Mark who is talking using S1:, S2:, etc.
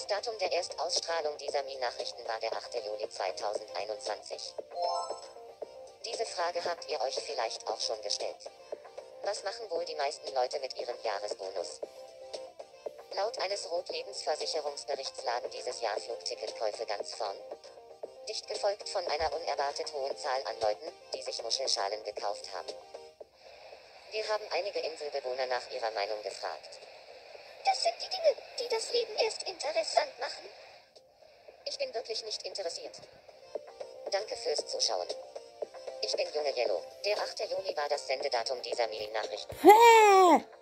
S1: Das Datum der Erstausstrahlung dieser Mi-Nachrichten war der 8. Juli 2021. Diese Frage habt ihr euch vielleicht auch schon gestellt. Was machen wohl die meisten Leute mit ihrem Jahresbonus? Laut eines Rot-Lebensversicherungsberichts lagen dieses Jahr Flugticketkäufe ganz vorn. Dicht gefolgt von einer unerwartet hohen Zahl an Leuten, die sich Muschelschalen gekauft haben. Wir haben einige Inselbewohner nach ihrer Meinung gefragt.
S2: Das sind die Dinge, die das Leben erst interessant machen.
S1: Ich bin wirklich nicht interessiert. Danke fürs Zuschauen. Ich bin Junge Yellow. Der 8. Juli war das Sendedatum dieser Mi-Nachrichten.